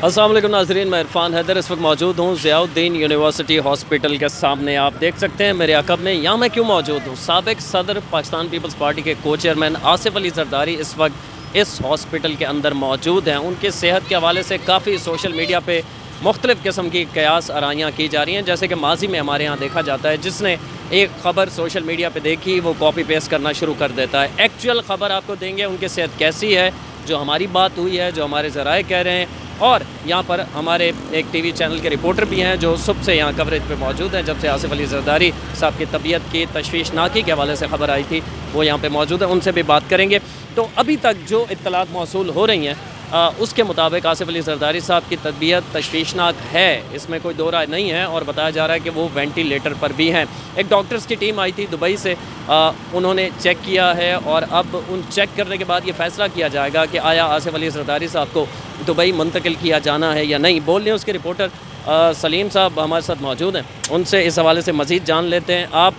अस्सलाम वालेकुम नाज़रीन, मैं इरफान हैदर इस वक्त मौजूद हूँ ज़ियाउद्दीन यूनिवर्सिटी हॉस्पिटल के सामने। आप देख सकते हैं मेरे अक़ब में। यहाँ मैं क्यों मौजूद हूँ? साबिक़ सदर पाकिस्तान पीपल्स पार्टी के को चेयरमैन आसिफ अली ज़रदारी इस वक्त इस हॉस्पिटल के अंदर मौजूद हैं। उनके सेहत के हवाले से काफ़ी सोशल मीडिया पर मुख्तलिफ़ किस्म की कयास आराइयाँ की जा रही हैं। जैसे कि माजी में हमारे यहाँ देखा जाता है, जिसने एक ख़बर सोशल मीडिया पे देखी वो कॉपी पेस्ट करना शुरू कर देता है। एक्चुअल ख़बर आपको देंगे उनकी सेहत कैसी है, जो हमारी बात हुई है, जो हमारे ज़राए कह रहे हैं। और यहाँ पर हमारे एक टीवी चैनल के रिपोर्टर भी हैं जो सुबह से यहाँ कवरेज पे मौजूद हैं। जब से आसिफ अली ज़रदारी साहब की तबीयत की तशवीशनाकी के हवाले से ख़बर आई थी वो यहाँ पे मौजूद है, उनसे भी बात करेंगे। तो अभी तक जो इत्तलात मौसूल हो रही हैं उसके मुताबिक आसिफ अली ज़रदारी साहब की तबीयत तशवीशनाक है, इसमें कोई दो राय नहीं है। और बताया जा रहा है कि वो वेंटिलेटर पर भी हैं। एक डॉक्टर्स की टीम आई थी दुबई से, उन्होंने चेक किया है और अब उन चेक करने के बाद ये फ़ैसला किया जाएगा कि आया आसिफ अली ज़रदारी साहब को दुबई मुंतकिल किया जाना है या नहीं। बोल रहे हैं उसके रिपोर्टर सलीम साहब हमारे साथ मौजूद हैं, उनसे इस हवाले से मज़ीद जान लेते हैं। आप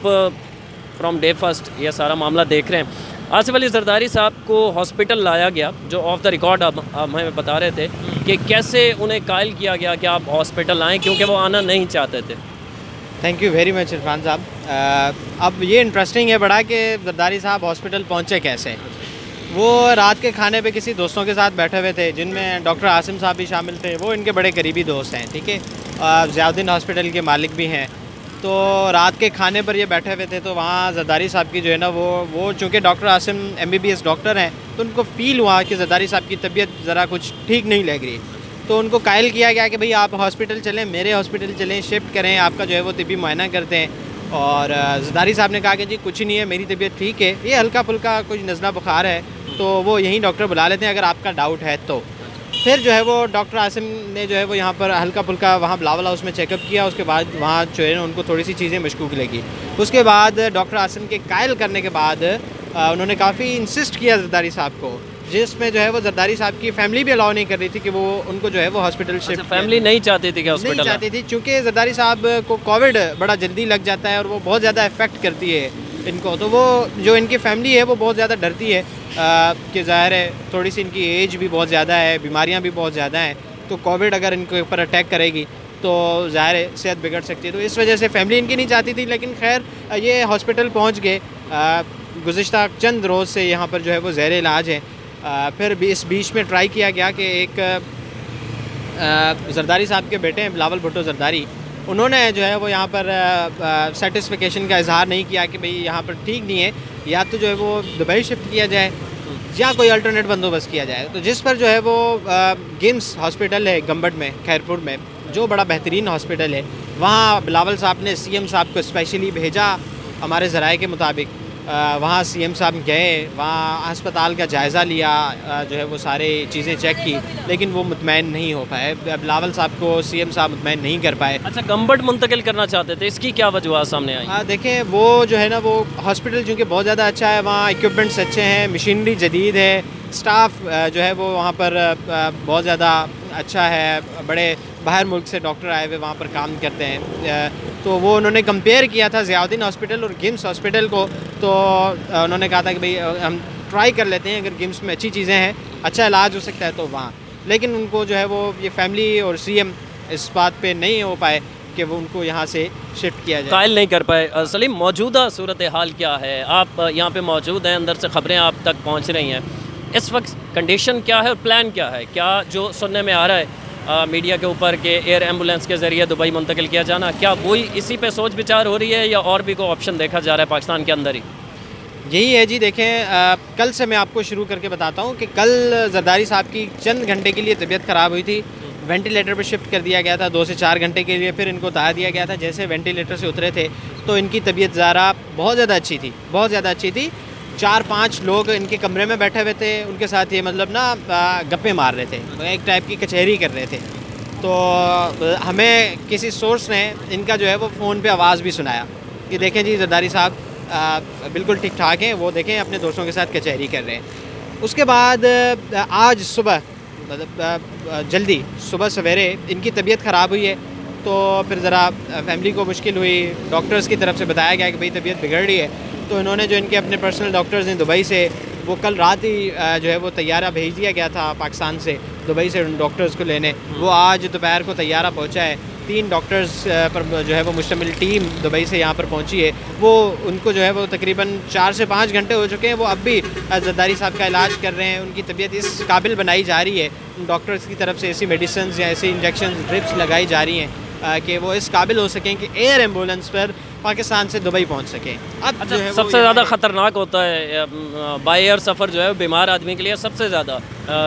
फ्रॉम डे फर्स्ट ये सारा मामला देख रहे हैं। आसिफ अली ज़रदारी साहब को हॉस्पिटल लाया गया, जो ऑफ द रिकॉर्ड अब हमें बता रहे थे कि कैसे उन्हें कायल किया गया कि आप हॉस्पिटल आएँ, क्योंकि वो आना नहीं चाहते थे। Thank you very much Irfan Sahab. अब ये इंटरेस्टिंग है बड़ा कि ज़रदारी साहब हॉस्पिटल पहुँचे कैसे। वो रात के खाने पे किसी दोस्तों के साथ बैठे हुए थे, जिनमें डॉक्टर आसिम साहब भी शामिल थे। वो इनके बड़े करीबी दोस्त हैं, ठीक है। ज़ियाउद्दीन हॉस्पिटल के मालिक भी हैं। तो रात के खाने पर ये बैठे हुए थे, तो वहाँ ज़रदारी साहब की जो है ना वो चूँकि डॉक्टर आसिम MBBS डॉक्टर हैं, तो उनको फ़ील हुआ कि ज़रदारी साहब की तबीयत ज़रा कुछ ठीक नहीं लग रही। तो उनको कायल किया गया कि भाई आप हॉस्पिटल चलें, मेरे हॉस्पिटल चलें, शिफ्ट करें, आपका जो है वो तिब्बी मुआयना करते हैं। और ज़रदारी साहब ने कहा कि जी कुछ नहीं है, मेरी तबीयत ठीक है, ये हल्का फुल्का कुछ नज़ला बुखार है, तो वो यहीं डॉक्टर बुला लेते हैं अगर आपका डाउट है तो। फिर जो है वो डॉक्टर आसिम ने जो है वो यहाँ पर हल्का फुल्का वहाँ बिलावल हाउस में चेकअप किया। उसके बाद वहाँ जो है उनको थोड़ी सी चीज़ें मशकूक लगी। उसके बाद डॉक्टर आसिम के कायल करने के बाद उन्होंने काफ़ी इंसिस्ट किया ज़रदारी साहब को, जिसमें जो है वो ज़रदारी साहब की फैमिली भी अलाउ नहीं कर रही थी कि वो उनको जो है वो हॉस्पिटल शिफ्ट। फैमिली नहीं चाहती थी कि हॉस्पिटल नहीं चाहती थी, चूँकि ज़रदारी साहब को कोविड बड़ा जल्दी लग जाता है और वो बहुत ज़्यादा इफ़ेक्ट करती है इनको। तो वो जो इनकी फैमिली है वो बहुत ज़्यादा डरती है कि ज़ाहिर है थोड़ी सी इनकी एज भी बहुत ज़्यादा है, बीमारियां भी बहुत ज़्यादा हैं, तो कोविड अगर इनके ऊपर अटैक करेगी तो ज़ाहिर है सेहत बिगड़ सकती है। तो इस वजह से फैमिली इनकी नहीं चाहती थी। लेकिन खैर ये हॉस्पिटल पहुंच गए। गुज़िश्ता चंद रोज़ से यहाँ पर जो है वो ज़ेर इलाज है। फिर भी इस बीच में ट्राई किया गया कि एक ज़रदारी साहब के बेटे हैं बिलावल भुट्टो ज़रदारी, उन्होंने जो है वो यहाँ पर सेटिस्फिकेशन का इजहार नहीं किया कि भाई यहाँ पर ठीक नहीं है, या तो जो है वो दुबई शिफ्ट किया जाए या कोई अल्टरनेट बंदोबस्त किया जाए। तो जिस पर जो है वो गिम्स हॉस्पिटल है गंबट में, खैरपुर में, जो बड़ा बेहतरीन हॉस्पिटल है, वहाँ बिलावल साहब ने CM साहब को स्पेशली भेजा। हमारे ज़राए के मुताबिक वहाँ CM साहब गए, वहाँ अस्पताल का जायज़ा लिया, जो है वो सारे चीज़ें चेक की, लेकिन वो मुतमैन नहीं हो पाए। बिलावल साहब को CM साहब मुतमैन नहीं कर पाए। अच्छा, गंबट मुंतकिल करना चाहते थे, इसकी क्या वजह सामने आई? देखें वो जो है ना वो हॉस्पिटल चूँकि बहुत ज़्यादा अच्छा है, वहाँ इक्विपमेंट्स अच्छे हैं, मशीनरी जदीद है, स्टाफ जो है वो वहाँ पर बहुत ज़्यादा अच्छा है, बड़े बाहर मुल्क से डॉक्टर आए हुए वहाँ पर काम करते हैं। तो वो उन्होंने कंपेयर किया था ज़ियाउद्दीन हॉस्पिटल और गिम्स हॉस्पिटल को। तो उन्होंने कहा था कि भाई हम ट्राई कर लेते हैं, अगर गिम्स में अच्छी चीज़ें हैं, अच्छा इलाज हो सकता है तो वहाँ। लेकिन उनको जो है वो ये फैमिली और CM इस बात पे नहीं हो पाए कि वो उनको यहाँ से शिफ्ट किया जाए, कायल नहीं कर पाए। सलीम, मौजूदा सूरत हाल क्या है? आप यहाँ पे मौजूद हैं, अंदर से ख़बरें आप तक पहुँच रही हैं, इस वक्त कंडीशन क्या है और प्लान क्या है? क्या जो सुनने में आ रहा है मीडिया के ऊपर के एयर एम्बुलेंस के ज़रिए दुबई मुंतकिल किया जाना, क्या वही इसी पे सोच विचार हो रही है या और भी कोई ऑप्शन देखा जा रहा है पाकिस्तान के अंदर ही? यही है जी। देखें कल से मैं आपको शुरू करके बताता हूँ कि कल ज़रदारी साहब की चंद घंटे के लिए तबीयत ख़राब हुई थी, वेंटिलेटर पर शिफ्ट कर दिया गया था 2 से 4 घंटे के लिए, फिर इनको उतार दिया गया था। जैसे वेंटिलेटर से उतरे थे तो इनकी तबीयत ज़रा बहुत ज़्यादा अच्छी थी, बहुत ज़्यादा अच्छी थी। 4-5 लोग इनके कमरे में बैठे हुए थे, उनके साथ ये मतलब ना गप्पे मार रहे थे, एक टाइप की कचहरी कर रहे थे। तो हमें किसी सोर्स ने इनका जो है वो फ़ोन पे आवाज़ भी सुनाया कि देखें जी ज़रदारी साहब बिल्कुल ठीक ठाक हैं, वो देखें अपने दोस्तों के साथ कचहरी कर रहे हैं। उसके बाद आज सुबह मतलब जल्दी सुबह सवेरे इनकी तबीयत ख़राब हुई है, तो फिर ज़रा फैमिली को मुश्किल हुई। डॉक्टर्स की तरफ से बताया गया कि भाई तबीयत बिगड़ रही है, तो इन्होंने जो इनके अपने पर्सनल डॉक्टर्स हैं दुबई से, वो कल रात ही जो है वो तैयारा भेज दिया गया था पाकिस्तान से, दुबई से डॉक्टर्स को लेने, वो आज दोपहर को तैयारा पहुँचा है। 3 डॉक्टर्स पर जो है वो मुश्तमिल टीम दुबई से यहाँ पर पहुँची है। वो उनको जो है वो तकरीबन 4 से 5 घंटे हो चुके हैं, वो अब भी जरदारी साहब का इलाज कर रहे हैं। उनकी तबीयत इस काबिल बनाई जा रही है डॉक्टर्स की तरफ से, ऐसी मेडिसिन या ऐसी इंजेक्शन ड्रिप्स लगाई जा रही हैं कि वो इस काबिल हो सकें कि एयर एम्बुलेंस पर पाकिस्तान से दुबई पहुंच सकें। अब अच्छा, जो है सबसे ज़्यादा ख़तरनाक होता है बाय एयर सफ़र जो है बीमार आदमी के लिए सबसे ज़्यादा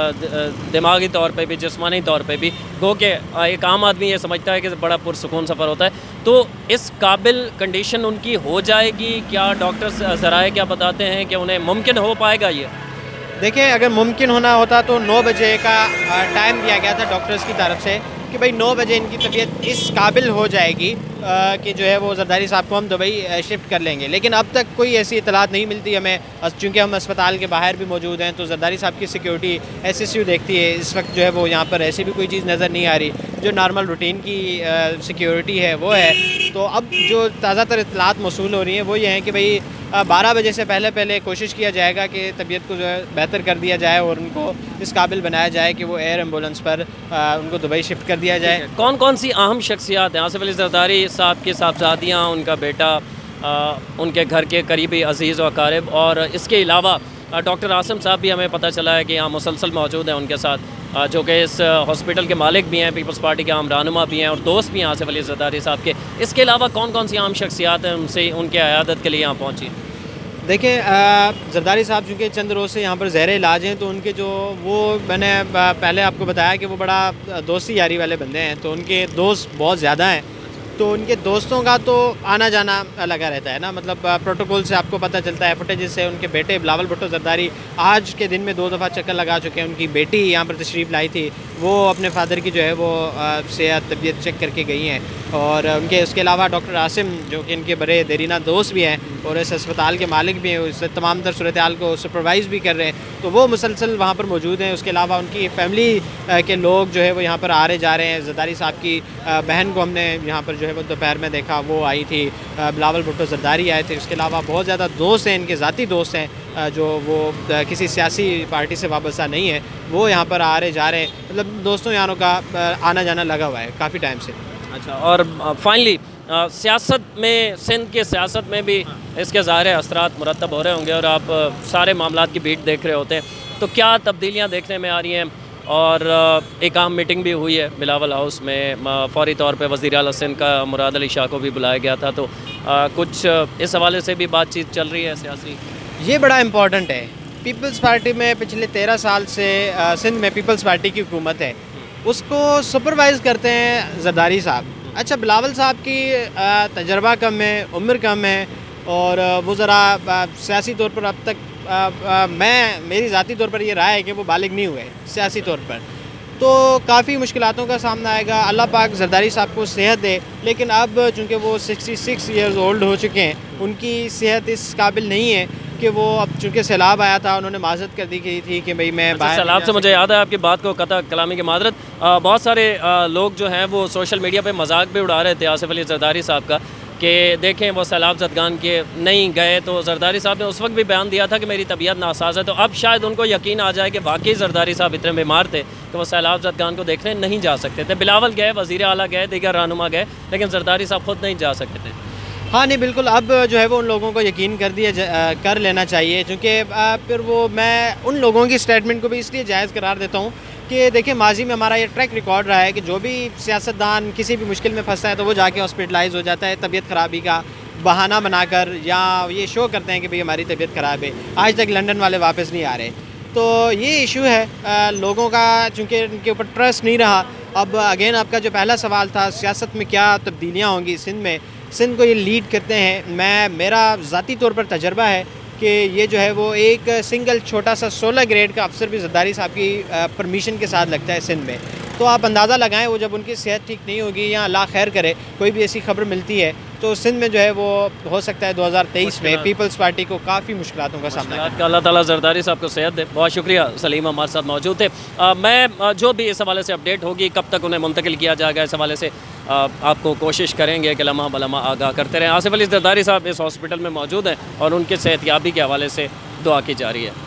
दिमागी तौर पे भी, जिस्मानी तौर पे भी। गो के एक आम आदमी ये समझता है कि बड़ा पुरसुकून सफ़र होता है, तो इस काबिल कंडीशन उनकी हो जाएगी क्या? डॉक्टर्स ज़राए क्या बताते हैं कि उन्हें मुमकिन हो पाएगा ये? देखिए, अगर मुमकिन होना होता तो 9 बजे का टाइम दिया गया था डॉक्टर्स की तरफ से कि भाई 9 बजे इनकी तबीयत इस काबिल हो जाएगी कि जो है वो जरदारी साहब को हम दुबई शिफ्ट कर लेंगे। लेकिन अब तक कोई ऐसी इतलात नहीं मिलती हमें, चूँकि हम अस्पताल के बाहर भी मौजूद हैं। तो जरदारी साहब की सिक्योरिटी SSU देखती है। इस वक्त जो है वो यहाँ पर ऐसी भी कोई चीज़ नज़र नहीं आ रही, जो नॉर्मल रूटीन की सिक्योरिटी है वो है। तो अब जो ताज़ा इतलात मौसूल हो रही हैं वो ये हैं कि भाई 12 बजे से पहले कोशिश किया जाएगा कि तबीयत को जो है बेहतर कर दिया जाए और उनको इस काबिल बनाया जाए कि वो एयर एम्बुलेंस पर उनको दुबई शिफ्ट कर दिया जाए। कौन कौन सी अहम शख्सियात हैं? आसिफ अली जरदारी साहब की साहबजादियाँ, उनका बेटा, उनके घर के करीबी अजीज़ व अकारिब, और इसके अलावा डॉक्टर आसिम साहब भी हमें पता चला है कि यहाँ मुसलसल मौजूद हैं उनके साथ, जो कि इस हॉस्पिटल के मालिक भी हैं, पीपल्स पार्टी के आम रहनुमा भी हैं और दोस्त भी हैं आसिफ अली जरदारी साहब के। इसके अलावा कौन कौन सी आम शख्सियात हैं उनसे उनके अयादत के लिए यहाँ पहुँची? देखिए, जरदारी साहब चूँकि चंद रोज़ से यहाँ पर ज़ेर इलाज हैं, तो उनके जो वो मैंने पहले आपको बताया कि वो बड़ा दोस्ती यारी वाले बंदे हैं, तो उनके दोस्त बहुत ज़्यादा हैं। तो उनके दोस्तों का तो आना जाना लगा रहता है ना, मतलब प्रोटोकॉल से आपको पता चलता है, फुटेज से। उनके बेटे बिलावल भुट्टो जरदारी आज के दिन में 2 दफ़ा चक्कर लगा चुके हैं। उनकी बेटी यहाँ पर तशरीफ़ लाई थी, वो अपने फादर की जो है वो सेहत तबीयत चेक करके गई हैं। और उनके उसके अलावा डॉक्टर आसिम, जो कि इनके बड़े देरीना दोस्त भी हैं और इस अस्पताल के मालिक भी हैं, उस तमाम तर सूरत हाल को सुपरवाइज़ भी कर रहे हैं, तो वो मुसलसल वहाँ पर मौजूद हैं। उसके अलावा उनकी फैमिली के लोग जो है वो यहाँ पर आ रहे जा रहे हैं। जरदारी साहब की बहन को हमने यहाँ पर जो है वो दोपहर में देखा, वो आई थी। बिलावल भुट्टो जरदारी आए थे। उसके अलावा बहुत ज़्यादा दोस्त हैं, इनके ज़ाती दोस्त हैं जो वो किसी सियासी पार्टी से वाबस्ता नहीं है, वो यहाँ पर आ रहे जा रहे हैं। मतलब दोस्तों यारों का आना जाना लगा हुआ है काफ़ी टाइम से। अच्छा, और फाइनली सियासत में, सिंध के सियासत में भी इसके ज़ाहिर असरात मुरतब हो रहे होंगे और आप सारे मामलात की भीड़ देख रहे होते हैं, तो क्या तब्दीलियाँ देखने में आ रही हैं? और एक अहम मीटिंग भी हुई है बिलावल हाउस में, फौरी तौर पे वज़ीर आला सिंध का मुराद अली शाह को भी बुलाया गया था, तो कुछ इस हवाले से भी बातचीत चल रही है सियासी? ये बड़ा इम्पॉर्टेंट है। पीपल्स पार्टी में पिछले 13 साल से सिंध में पीपल्स पार्टी की हुकूमत है, उसको सुपरवाइज़ करते हैं जरदारी साहब। अच्छा, बिलावल साहब की तजर्बा कम है, उम्र कम है, और वो ज़रा सियासी तौर पर अब तक मेरी ज़ाती तौर पर ये राय है कि वो बालिग नहीं हुए सियासी तौर पर, तो काफ़ी मुश्किलातों का सामना आएगा। अल्लाह पाक जरदारी साहब को सेहत दे, लेकिन अब चूँकि वो 66 ईयर्स ओल्ड हो चुके हैं, उनकी सेहत इस काबिल नहीं है कि वो, अब चूँकि सैलाब आया था, उन्होंने माजरत कर दी गई थी कि भाई मैं सैलाब से मुझे याद है आपकी बात को कता कलामी की माजरत। बहुत सारे लोग जो हैं वो सोशल मीडिया पे मजाक भी उड़ा रहे थे आसिफ अली जरदारी साहब का कि देखें वो सैलाब ज़दगान के नहीं गए, तो जरदारी साहब ने उस वक्त भी बयान दिया था कि मेरी तबीयत नासाज है। तो अब शायद उनको यकीन आ जाए कि वाकई जरदारी साहब इतने बीमार थे कि वो सैलाब ज़दगान को देखने नहीं जा सकते थे। बिलावल गए, वज़ीर आला गए, दीगर रहनुमा गए, लेकिन जरदारी साहब खुद नहीं जा सकते थे। हाँ नहीं, बिल्कुल, अब जो है वो उन लोगों को यकीन कर लेना चाहिए, क्योंकि फिर वो, मैं उन लोगों की स्टेटमेंट को भी इसलिए जायज़ करार देता हूँ कि देखिए, माजी में हमारा ये ट्रैक रिकॉर्ड रहा है कि जो भी सियासतदान किसी भी मुश्किल में फंसता है तो वो जाके हॉस्पिटलाइज हो जाता है तबीयत ख़राबी का बहाना बनाकर, या ये शो करते हैं कि भाई हमारी तबीयत ख़राब है। आज तक लंदन वाले वापस नहीं आ रहे, तो ये इशू है लोगों का, चूँकि उनके ऊपर ट्रस्ट नहीं रहा। अब अगेन आपका जो पहला सवाल था, सियासत में क्या तब्दीलियाँ होंगी सिंध में, सिंध को ये लीड करते हैं। मेरा ज़ाती तौर पर तजर्बा है कि ये जो है वो एक सिंगल छोटा सा 16 ग्रेड का अफसर भी जरदारी साहब की परमिशन के साथ लगता है सिंध में। तो आप अंदाज़ा लगाएं, वो जब उनकी सेहत ठीक नहीं होगी या अल्लाह खैर करे कोई भी ऐसी खबर मिलती है, तो सिंध में जो है वो हो सकता है 2023 में पीपल्स पार्टी को काफ़ी मुश्किलातों का सामना करना। अल्लाह ताला जरदारी साहब को सेहत दे। बहुत शुक्रिया, सलीम हमारे साथ मौजूद थे। मैं जो भी इस हवाले से अपडेट होगी, कब तक उन्हें मुंतकिल किया जाएगा, इस हवाले से आपको कोशिश करेंगे कि लम्हा बलम्हा आगाह करते रहें। आसिफ अली जरदारी साहब इस हॉस्पिटल में मौजूद हैं और उनके सेहतयाबी के हवाले से दुआ की जा रही है।